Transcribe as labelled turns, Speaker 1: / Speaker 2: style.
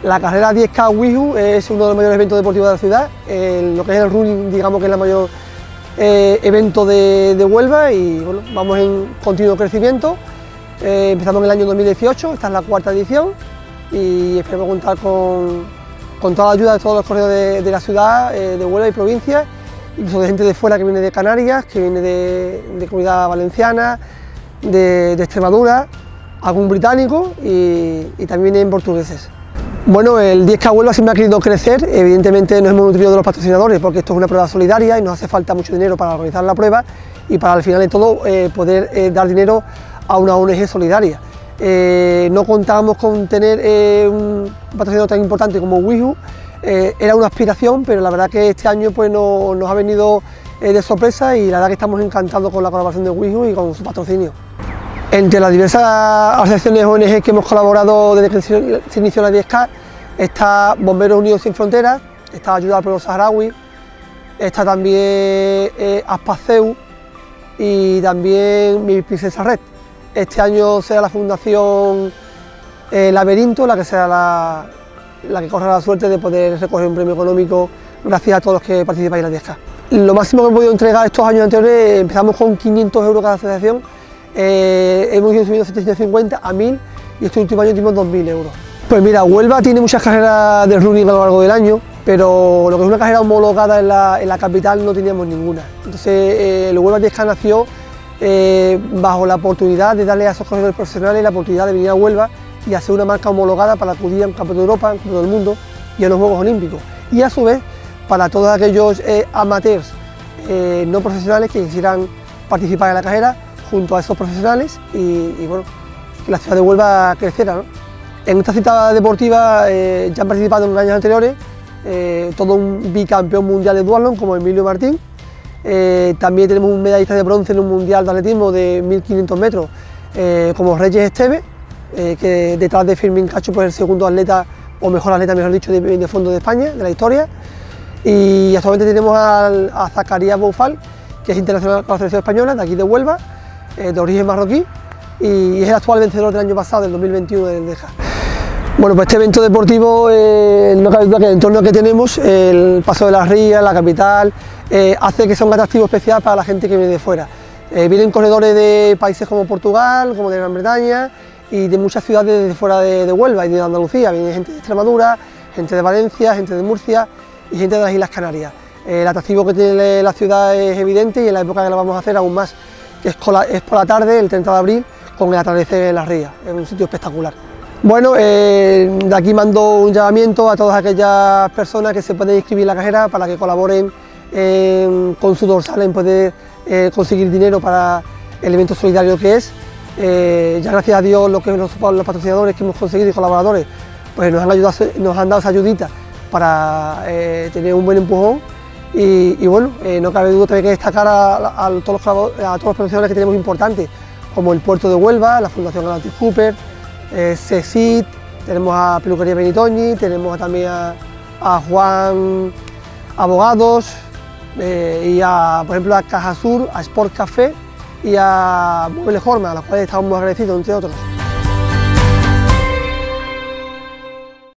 Speaker 1: La carrera 10K WIJU es uno de los mayores eventos deportivos de la ciudad, lo que es el running, digamos que es el mayor evento de Huelva, y bueno, vamos en continuo crecimiento. Empezamos en el año 2018, esta es la cuarta edición y esperamos contar con toda la ayuda de todos los corredores de la ciudad, de Huelva y provincia, incluso de gente de fuera que viene de Canarias, que viene de Comunidad Valenciana, de Extremadura, algún británico y también vienen portugueses. Bueno, el 10K Huelva siempre ha querido crecer, evidentemente nos hemos nutrido de los patrocinadores porque esto es una prueba solidaria y nos hace falta mucho dinero para organizar la prueba y para al final de todo poder dar dinero a una ONG solidaria. No contábamos con tener un patrocinador tan importante como WIJU, era una aspiración, pero la verdad que este año pues nos ha venido de sorpresa y la verdad que estamos encantados con la colaboración de WIJU y con su patrocinio. Entre las diversas asociaciones ONG que hemos colaborado desde que se inició la 10K está Bomberos Unidos Sin Fronteras, está Ayuda al Pueblo Saharaui, está también Aspaceu y también Mi Princesa Red. Este año será la Fundación Laberinto la que será la que corra la suerte de poder recoger un premio económico gracias a todos los que participáis en la 10K. Lo máximo que hemos podido entregar estos años anteriores, empezamos con 500 euros cada asociación, hemos ido subiendo 750 a 1000 y este último año tuvimos 2000 euros. Pues mira, Huelva tiene muchas carreras de running a lo largo del año, pero lo que es una carrera homologada en la capital no teníamos ninguna. Entonces el Huelva 10K nació bajo la oportunidad de darle a esos corredores profesionales la oportunidad de venir a Huelva y hacer una marca homologada para acudir a un campeonato de Europa, a un campeonato del mundo y a los Juegos Olímpicos. Y a su vez para todos aquellos amateurs no profesionales que quisieran participar en la carrera junto a esos profesionales y bueno, que la ciudad de Huelva creciera, ¿no? En esta cita deportiva ya han participado en años anteriores todo un bicampeón mundial de duatlón como Emilio Martín, también tenemos un medallista de bronce en un mundial de atletismo de 1500 metros como Reyes Esteve, que detrás de Fermín Cacho pues el segundo atleta, o mejor atleta mejor dicho, de fondo de España, de la historia. Y actualmente tenemos a Zacarías Boufal, que es internacional con la selección española, de aquí de Huelva, de origen marroquí, y es el actual vencedor del año pasado, del 2021 del 10K. Bueno, pues este evento deportivo, no cabe duda que el entorno que tenemos, el Paso de las Rías, la capital, hace que sea un atractivo especial para la gente que viene de fuera. Vienen corredores de países como Portugal, como de Gran Bretaña y de muchas ciudades de fuera de Huelva y de Andalucía. Viene gente de Extremadura, gente de Valencia, gente de Murcia y gente de las Islas Canarias. El atractivo que tiene la ciudad es evidente y en la época que la vamos a hacer aún más, que es por la tarde, el 30 de abril, con el atardecer en las Rías. Es un sitio espectacular. Bueno, de aquí mando un llamamiento a todas aquellas personas que se pueden inscribir en la carrera para que colaboren con su dorsal en poder conseguir dinero para el evento solidario que es. Ya gracias a Dios los patrocinadores que hemos conseguido y colaboradores pues nos han dado esa ayudita para tener un buen empujón y bueno, no cabe duda también que destacar a todos los profesionales que tenemos importantes, como el Puerto de Huelva, la Fundación Atlantic Cooper, CECIT, tenemos a Peluquería Benitoñi, tenemos también a Juan Abogados y por ejemplo a Caja Sur, a Sport Café y a Mueble Horma, a los cuales estamos muy agradecidos, entre otros.